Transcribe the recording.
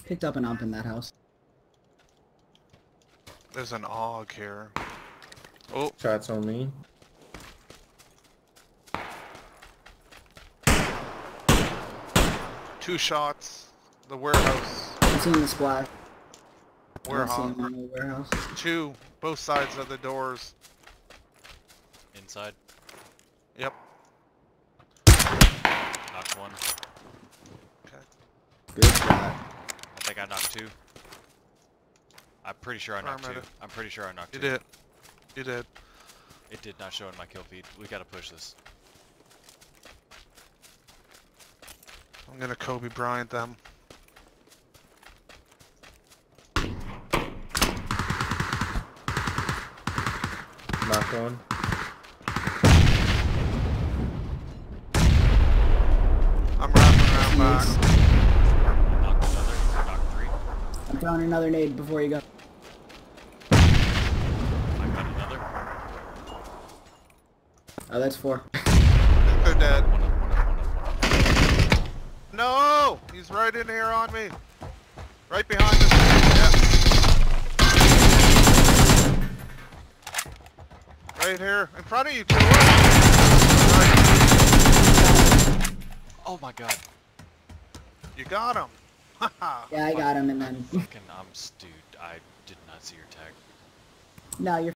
Picked up an ump in that house. There's an AUG here. Oh, Shots on me. two shots. The warehouse. I'm seeing the splash. I don't see Warehouse. him in the warehouse. Two. Both sides of the doors. Inside. Yep. Knocked one. Okay. Good shot. I think I knocked two. I'm pretty sure I knocked two. Affirmative. I'm pretty sure I knocked You two. did. You did. It did not show in my kill feed. We gotta push this. I'm gonna Kobe Bryant them. Knock one. I'm wrapping around back. Knocked another. Knocked three. I'm throwing another nade before you go. I got another. Oh, that's 4. They're dead. One up, one up, one up, one up. No! He's right in here on me. Right behind us. Yeah. Right here. In front of you, two. Right. Oh my god. You got him. Haha. Yeah, I got him, and then... Fucking, dude, I did not see your tag. No, you're